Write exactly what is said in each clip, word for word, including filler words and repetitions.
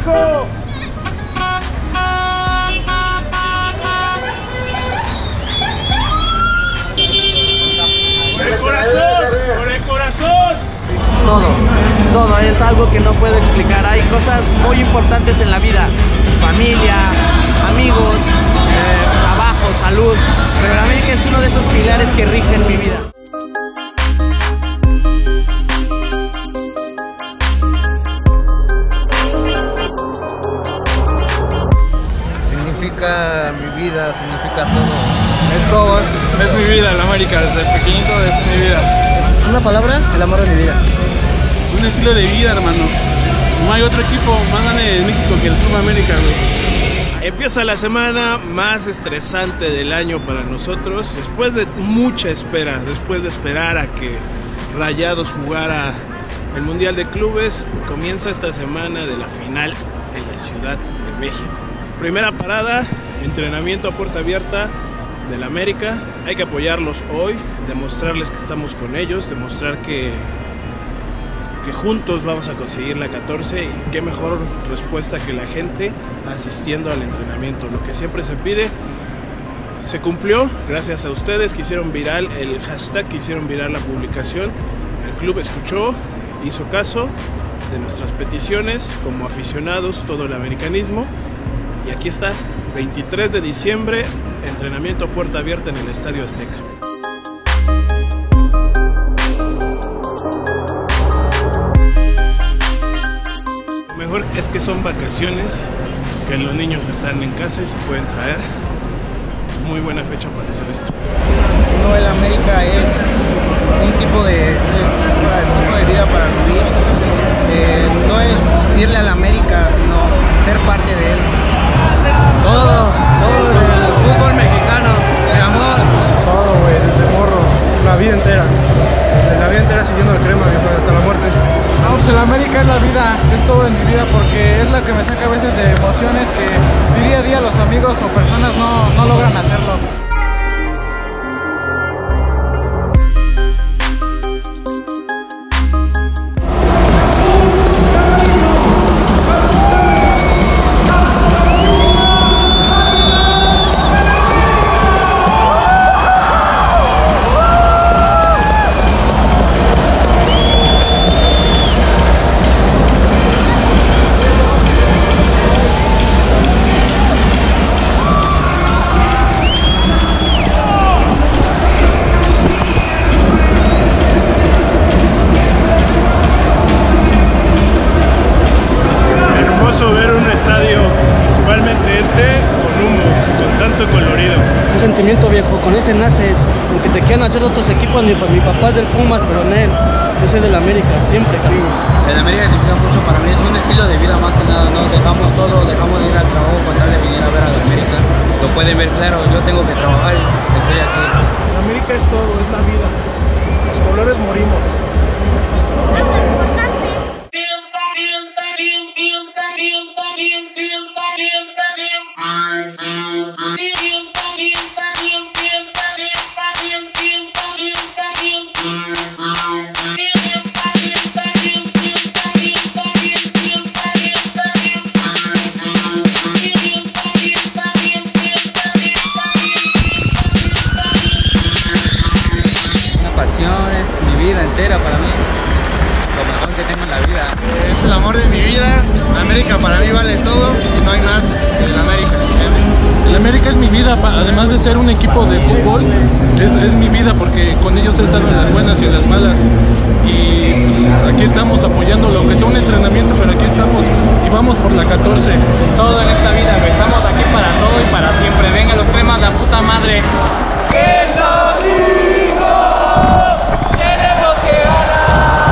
¡Carajo! ¡Por el corazón! ¡Por el corazón! Todo, todo es algo que no puedo explicar. Hay cosas muy importantes en la vida: familia, amigos, eh, trabajo, salud. Pero América es uno de esos pilares que rigen mi vida. Significa mi vida, significa todo. Es todo, es, es mi vida, el América, desde pequeñito es mi vida. Una palabra, el amor de mi vida. Un estilo de vida, hermano. No hay otro equipo más grande en México que el Club América, güey. Empieza la semana más estresante del año para nosotros. Después de mucha espera, después de esperar a que Rayados jugara el Mundial de Clubes, comienza esta semana de la final en la Ciudad de México. Primera parada, entrenamiento a puerta abierta del América. Hay que apoyarlos hoy, demostrarles que estamos con ellos, demostrar que, que juntos vamos a conseguir la catorce, y qué mejor respuesta que la gente asistiendo al entrenamiento. Lo que siempre se pide se cumplió gracias a ustedes que hicieron viral el hashtag, que hicieron viral la publicación. El club escuchó, hizo caso de nuestras peticiones como aficionados, todo el americanismo. Y aquí está, veintitrés de diciembre, entrenamiento a puerta abierta en el Estadio Azteca. Lo mejor es que son vacaciones, que los niños están en casa y se pueden traer. Muy buena fecha para hacer esto. No, el América es un tipo de, es un tipo de vida para vivir. Eh, no es irle al América, sino ser parte de él. Todo, todo el fútbol mexicano, mi amor. Todo, güey, desde morro, la vida entera. La vida entera siguiendo el crema, viejo, hasta la muerte. No, pues el América es la vida, es todo en mi vida, porque es lo que me saca a veces de emociones que mi día a día los amigos o personas no, no logran hacerlo. Sentimiento, viejo, con ese naces, aunque te quieran hacer otros equipos. Mi, mi papá es del Pumas, pero en él, yo soy del América, siempre, cariño. El América significa mucho para mí, es un estilo de vida más que nada, ¿no? Dejamos todo, dejamos de ir al trabajo con tal de venir a ver al América. Lo pueden ver claro, yo tengo que trabajar y estoy aquí. El América es todo, es la vida. Los colores morimos. Mi vida entera para mí, lo mejor que tengo en la vida. Es el amor de mi vida, América para mí vale todo y no hay más que el América. El América es mi vida, además de ser un equipo de fútbol, es, es mi vida porque con ellos he estado en las buenas y en las malas. Y pues, aquí estamos apoyándolo, aunque sea un entrenamiento, pero aquí estamos y vamos por la catorce. Todo en esta vida, estamos aquí para todo y para siempre. Venga los cremas, la puta madre. ¡Que lo digo! ¡Tenemos que ganar!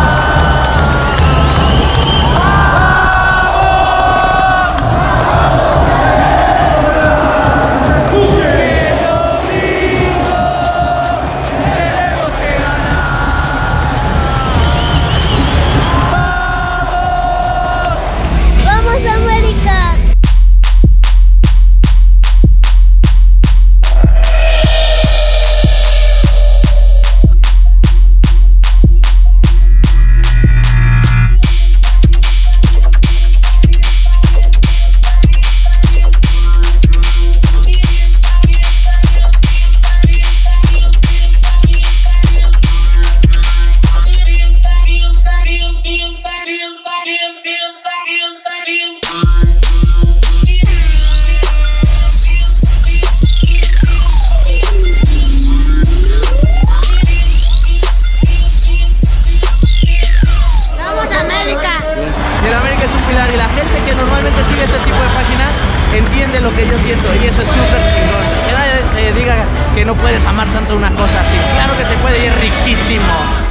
que no puedes amar tanto una cosa así. Claro que se puede y es riquísimo.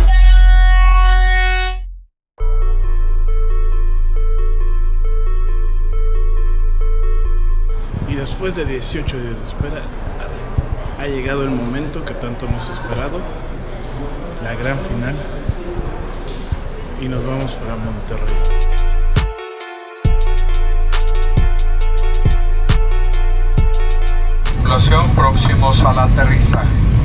Y después de dieciocho días de espera, ha llegado el momento que tanto hemos esperado, la gran final, y nos vamos para Monterrey. Tripulación, próximos al aterrizaje.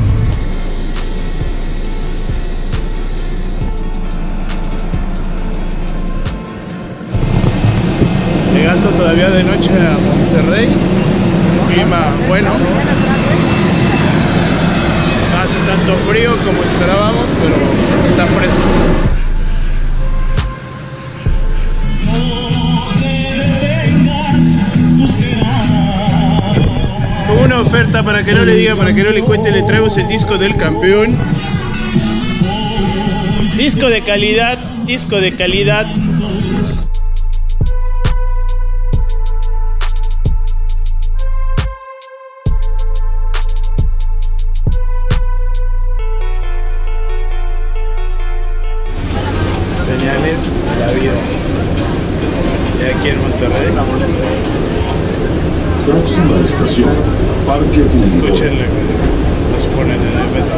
Llegando todavía de noche a Monterrey, clima bueno, no hace tanto frío como esperábamos, pero está fresco. Como una oferta para que no le diga, para que no le cuente, le traemos el disco del campeón. Disco de calidad, disco de calidad. Señales de la vida. Y aquí en Monterrey. Próxima estación, Parque Fundidor. Escuchen lo que nos ponen en el metro.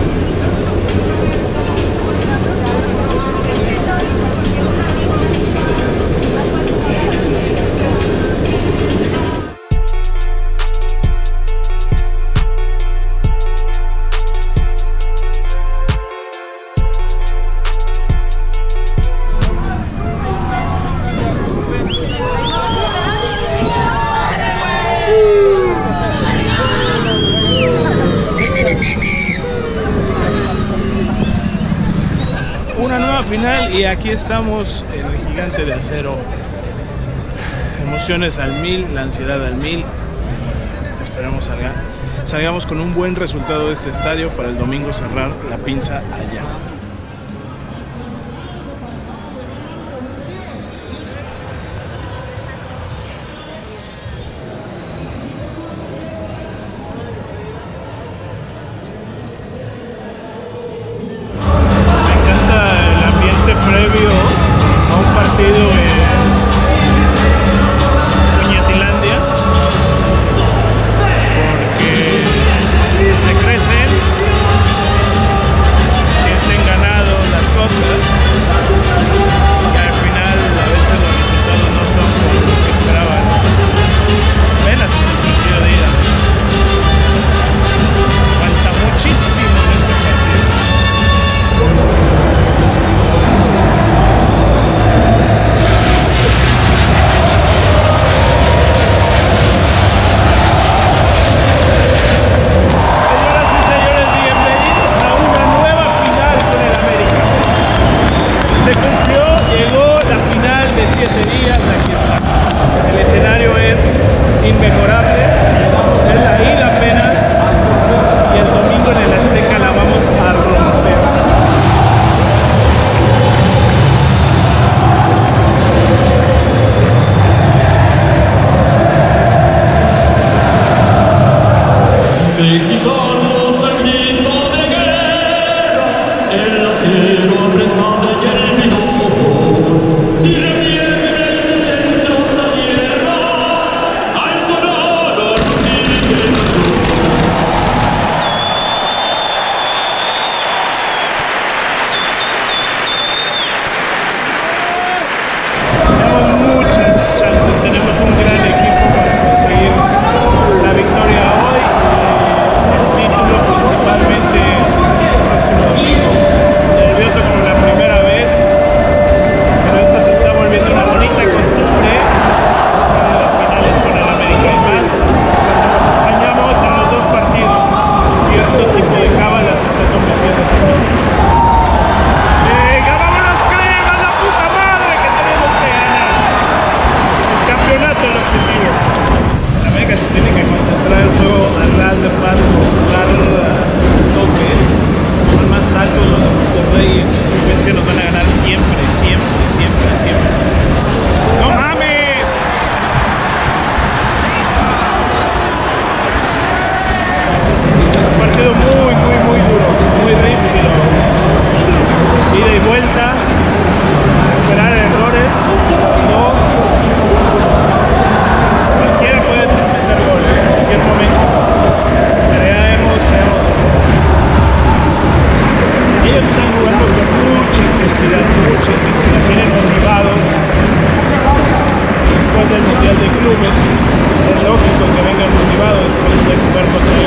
Una nueva final y aquí estamos en el Gigante de Acero. Emociones al mil, la ansiedad al mil. Esperemos salga, salgamos con un buen resultado de este estadio para el domingo cerrar la pinza allá. Previo a un partido en Puñetilandia, porque se crecen, sienten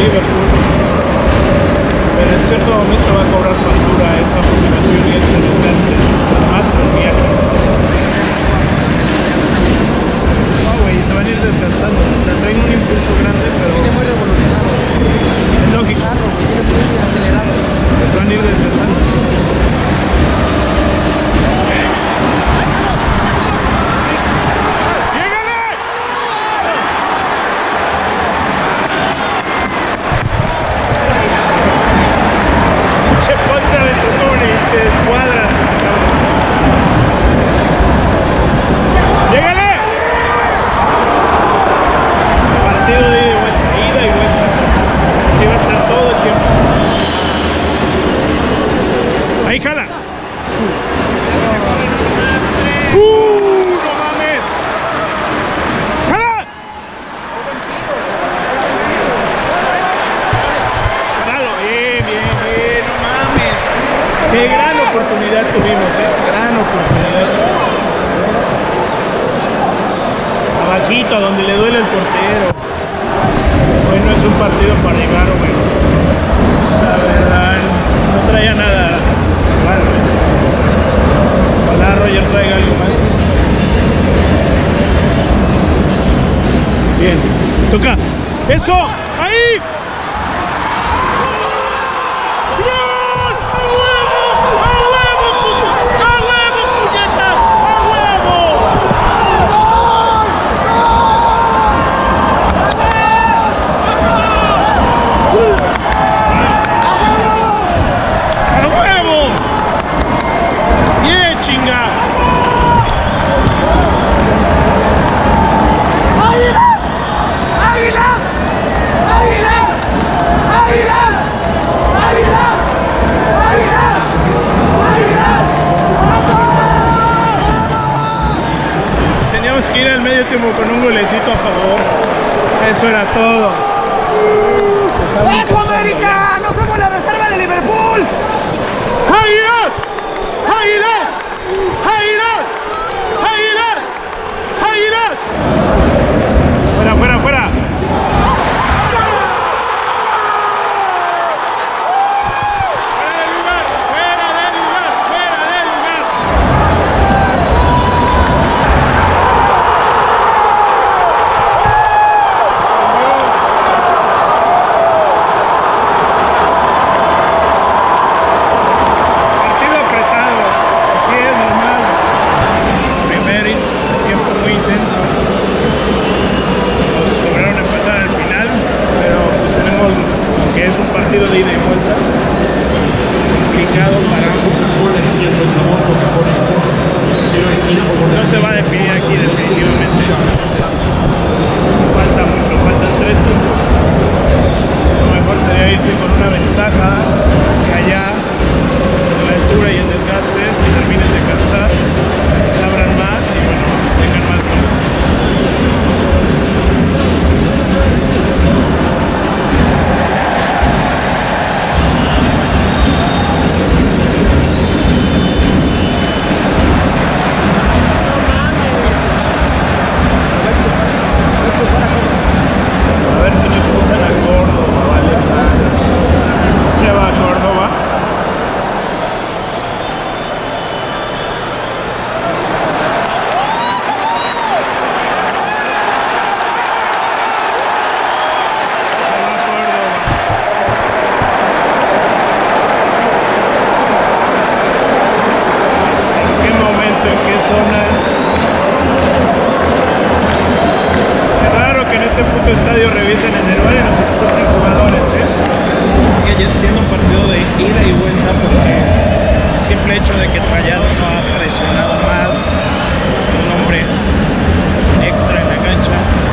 Liverpool, pero en cierto momento va a cobrar factura esa jubilación y ese desgaste, más que el viaje. No, güey, se van a ir desgastando, o sea, traen un impulso grande, pero Viene muy revolucionado. es lógico, Carro, que viene muy acelerado. que se van a ir desgastando. Qué gran oportunidad tuvimos, ¿eh? Gran oportunidad. Abajito, a donde le duele el portero. Hoy no es un partido para arribar, güey. La verdad, no traía nada. Bueno, ojalá Roger traiga algo más. Bien, toca. ¡Eso! ¡Ahí! Que ir al medio tiempo con un golecito a favor. Eso era todo. ¡Eso, América! ¡No somos la reserva de Liverpool! ¡Águilas! ¡Águilas! ¡Águilas! ¡Águilas! ¡Águilas! Fuera, fuera, fuera. De ida y vuelta complicado para ambos. No se va a definir aquí definitivamente. Falta mucho, faltan tres tiempos. Lo mejor sería irse con una ventaja que allá en la altura y el desgaste se terminen de cansar, se abran más y bueno, tengan más goles. A ver si no escuchan a Córdoba, vale. Se va a Córdoba. Se va a Córdoba. ¿En qué momento, en qué zona? Que en este puto estadio revisen en el bar y nos expulsen jugadores, ¿eh? Sigue siendo un partido de ida y vuelta porque el simple hecho de que Rayados no ha presionado más, un hombre extra en la cancha,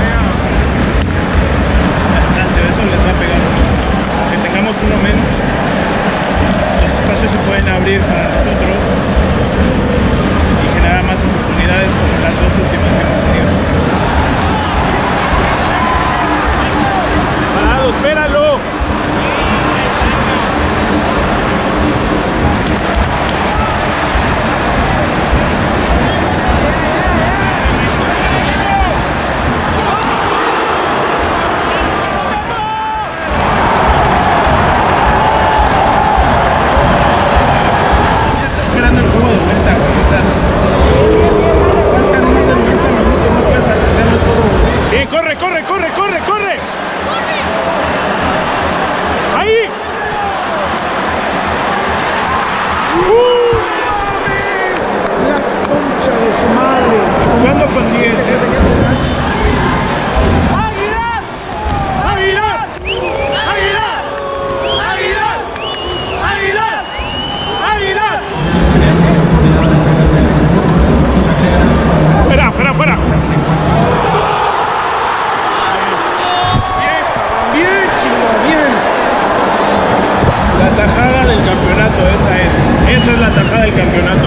cansancio, eso les va a pegar mucho. Que tengamos uno menos, los espacios se pueden abrir para nosotros y generar más oportunidades como las dos últimas que hemos tenido. ¡Espéralo! con diez. ¿eh? ¡Águilas! ¡Águilas! ¡Águilas! ¡Águilas! ¡Águilas! ¡Águilas! ¡Fuera, fuera, fuera! Bien, cabrón, bien, chido, bien. La tajada del campeonato, esa es. Esa es la tajada del campeonato.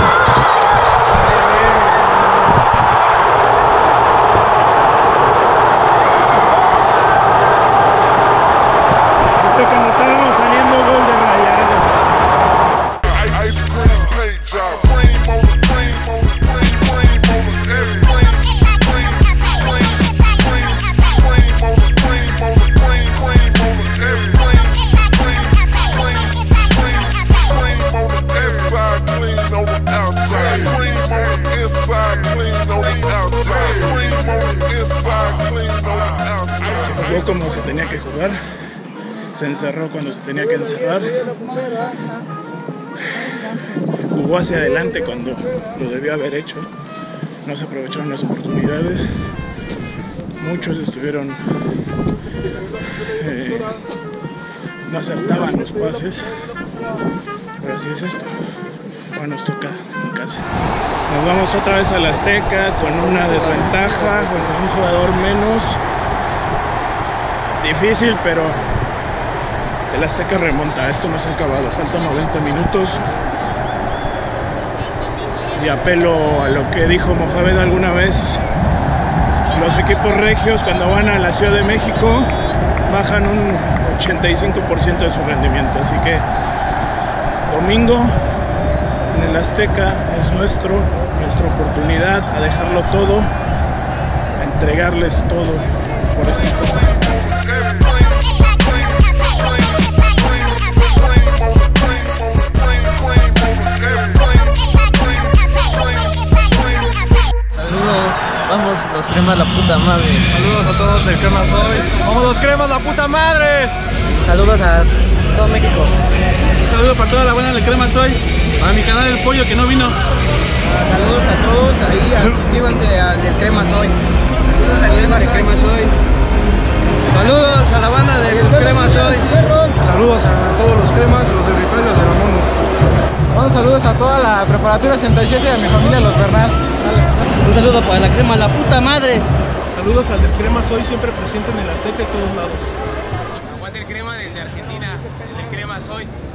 Esto cuando estábamos saliendo gol de Rayados. Como se tenía que jugar, se encerró cuando se tenía que encerrar, jugó hacia adelante cuando lo debió haber hecho, no se aprovecharon las oportunidades, muchos estuvieron, eh, no acertaban los pases, pero así es esto. Bueno, nos toca en casa. Nos vamos otra vez al Azteca con una desventaja, con un jugador menos. Difícil, pero el Azteca remonta. Esto no se ha acabado, faltan noventa minutos. Y apelo a lo que dijo Mohamed alguna vez: los equipos regios cuando van a la Ciudad de México bajan un ochenta y cinco por ciento de su rendimiento. Así que domingo en el Azteca es nuestro, nuestra oportunidad a dejarlo todo, a entregarles todo por esta copa. Saludos, vamos los cremas la puta madre. Saludos a todos del Crema Soy. ¡Vamos los cremas la puta madre! Saludos a todo México. Un saludo para toda la buena del Crema Soy, a mi canal El Pollo que no vino. Saludos a todos, ahí suscríbanse al del Crema Soy. Saludos al Crema del Crema Soy. Saludos a la banda del Crema Soy. Saludos a todos los cremas, los del Rifle y los de la Mono. Bueno, saludos a toda la preparatoria sesenta y siete y a mi familia Los Bernal. Dale. Un saludo para la crema la puta madre. Saludos al del Crema Soy, siempre presente en el Azteca y todos lados. Aguante el crema desde Argentina, el Crema Soy.